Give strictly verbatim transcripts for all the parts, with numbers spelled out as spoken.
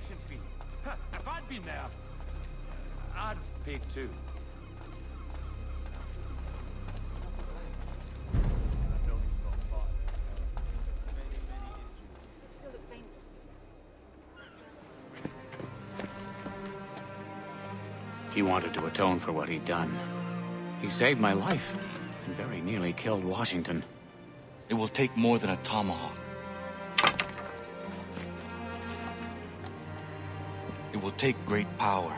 protection fee. Huh, if I'd been there, I'd have paid too. He wanted to atone for what he'd done. He saved my life, and very nearly killed Washington. It will take more than a tomahawk. It will take great power.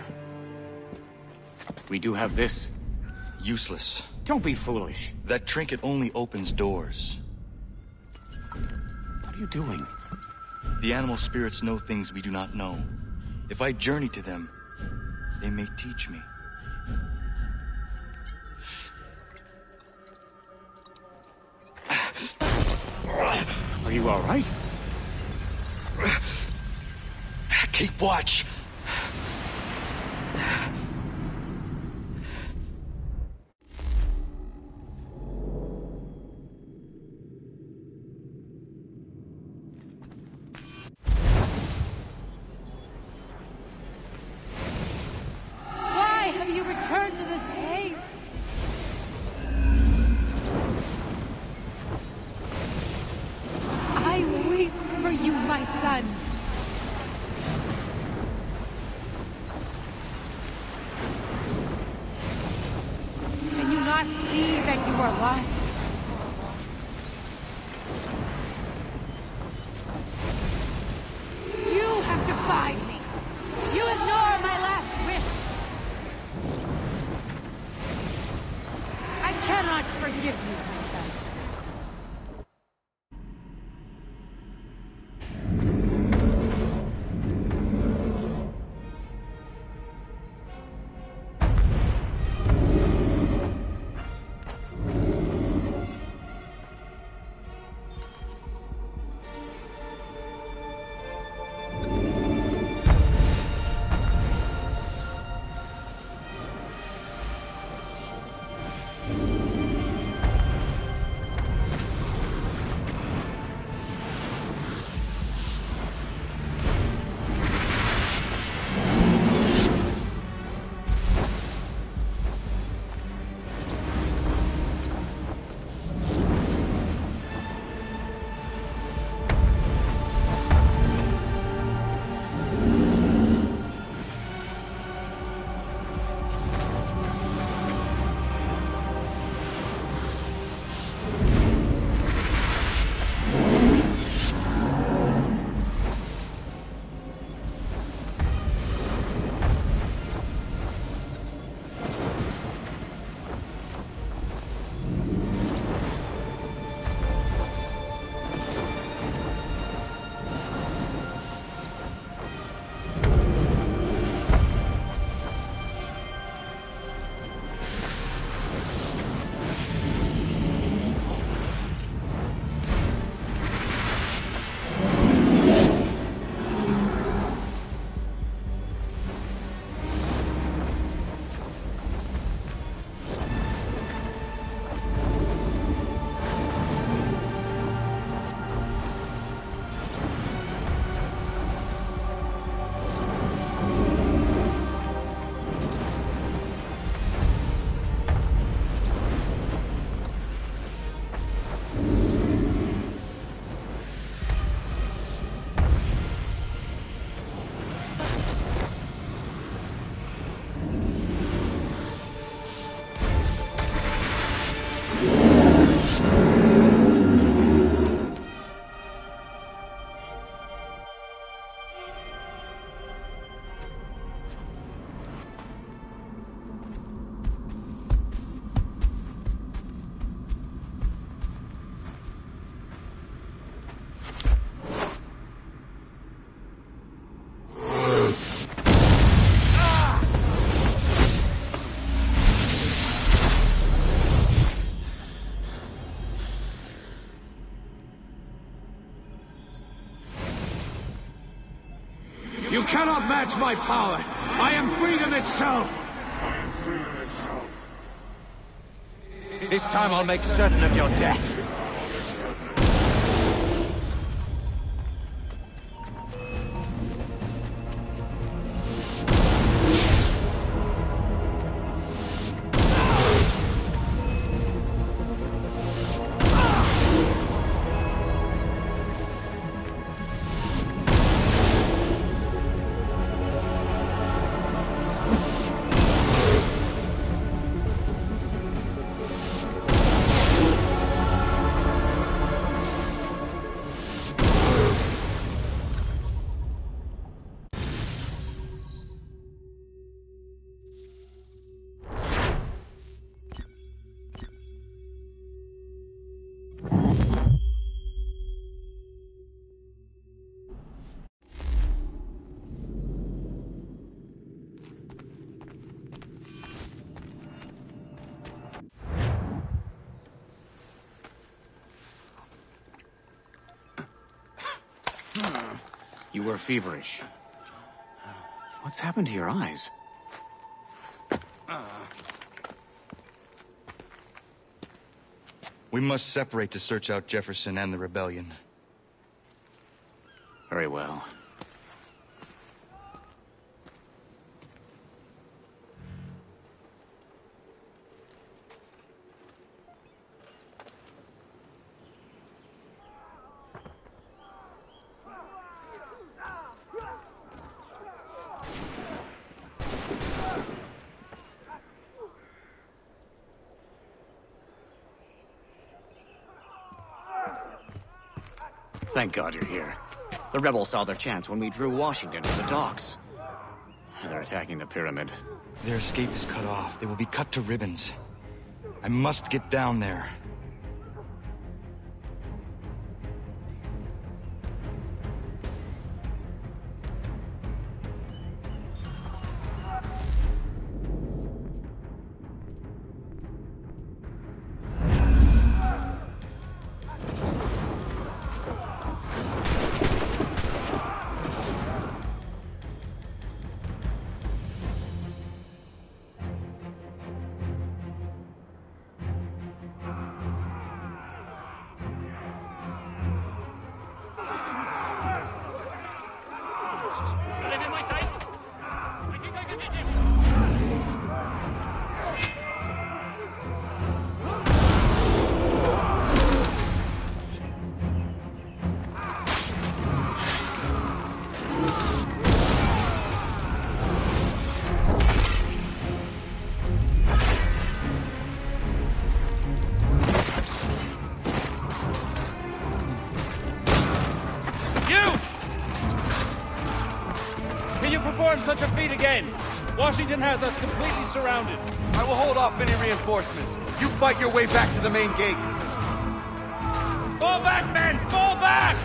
We do have this. Useless. Don't be foolish. That trinket only opens doors. What are you doing? The animal spirits know things we do not know. If I journey to them, they may teach me. Are you all right? Keep watch. Why have you returned to this place? I weep for you, my son. Can you not see that you are lost? You have defied me. You ignore my last wish. I cannot forgive you, my son. You cannot match my power! I am freedom itself! I am freedom itself. This time I'll make certain of your death. You were feverish. What's happened to your eyes? We must separate to search out Jefferson and the rebellion. Very well. Thank God you're here. The rebels saw their chance when we drew Washington to the docks. They're attacking the pyramid. Their escape is cut off. They will be cut to ribbons. I must get down there. Such a feat again. Washington has us completely surrounded. I will hold off any reinforcements. You fight your way back to the main gate. Fall back, men! Fall back!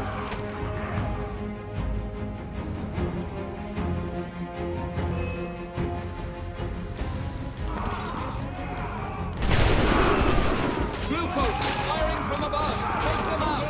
Bluecoats firing from above. Take them out.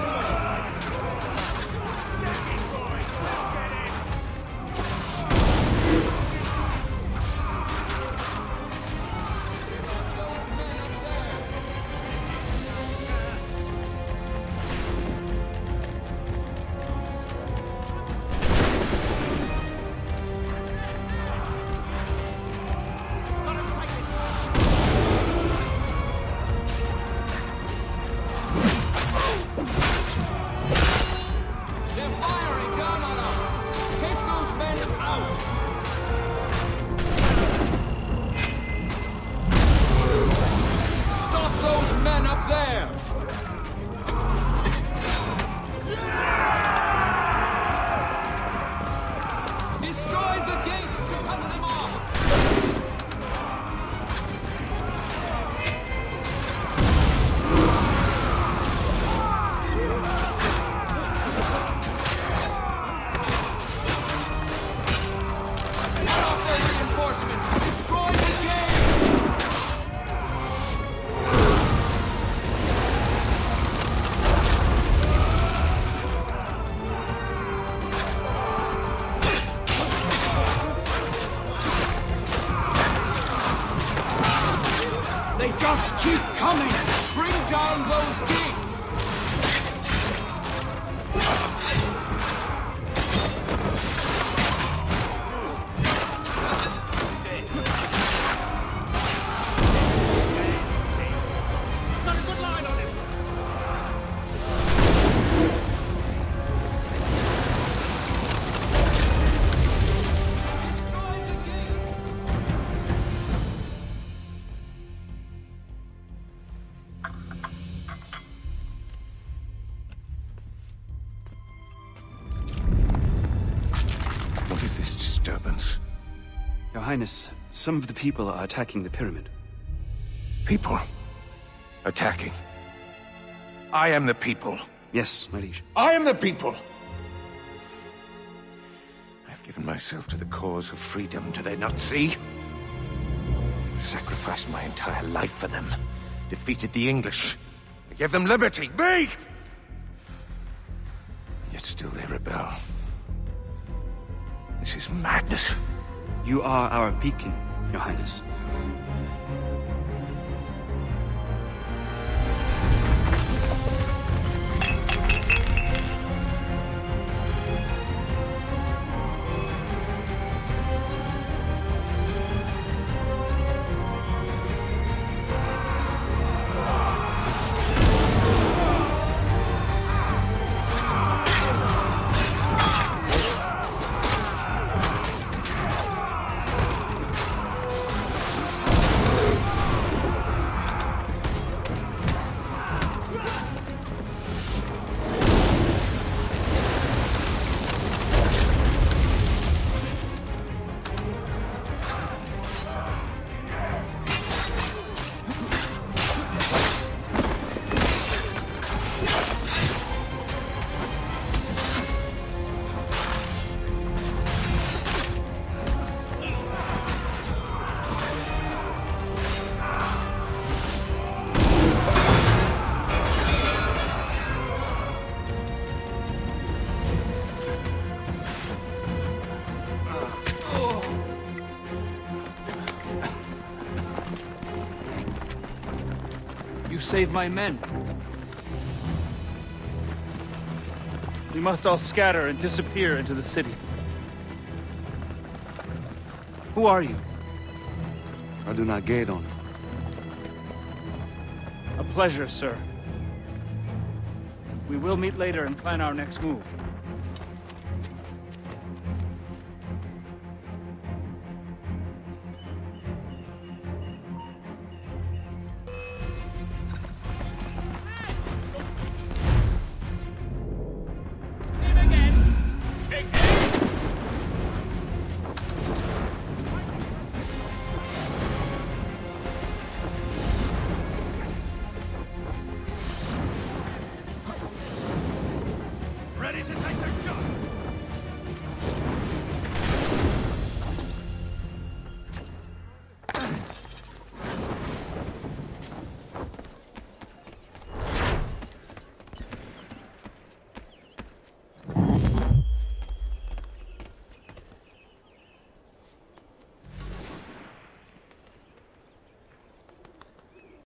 Just keep coming! Bring down those gates! Got a good line on him! Destroy the gates! What is this disturbance? Your Highness, some of the people are attacking the pyramid. People? Attacking? I am the people. Yes, my liege. I am the people! I've given myself to the cause of freedom, do they not see? I've sacrificed my entire life for them. Defeated the English. I gave them liberty, me! Yet still they rebel. This is madness. You are our beacon, Your Highness. Save my men. We must all scatter and disappear into the city. Who are you? Ratonhnhaké. A pleasure, sir. We will meet later and plan our next move.